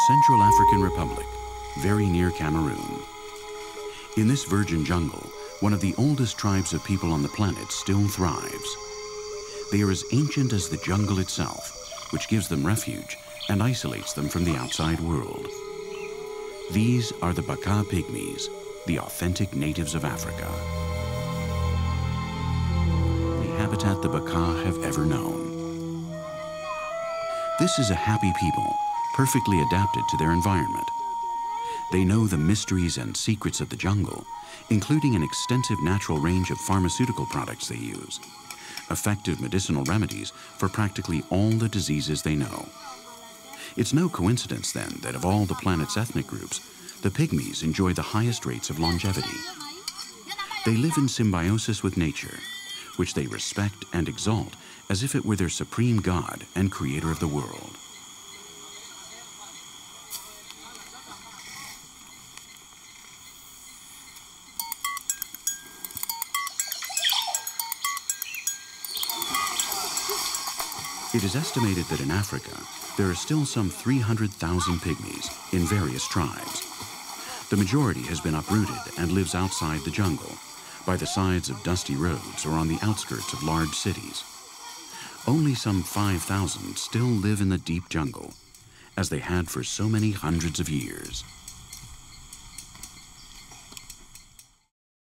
Central African Republic, very near Cameroon. In this virgin jungle, one of the oldest tribes of people on the planet still thrives. They are as ancient as the jungle itself, which gives them refuge and isolates them from the outside world. These are the Baka Pygmies, the authentic natives of Africa. The habitat the Baka have ever known. This is a happy people, perfectly adapted to their environment. They know the mysteries and secrets of the jungle, including an extensive natural range of pharmaceutical products they use, effective medicinal remedies for practically all the diseases they know. It's no coincidence, then, that of all the planet's ethnic groups, the Pygmies enjoy the highest rates of longevity. They live in symbiosis with nature, which they respect and exalt as if it were their supreme god and creator of the world. It is estimated that in Africa, there are still some 300,000 pygmies in various tribes. The majority has been uprooted and lives outside the jungle, by the sides of dusty roads or on the outskirts of large cities. Only some 5,000 still live in the deep jungle, as they had for so many hundreds of years.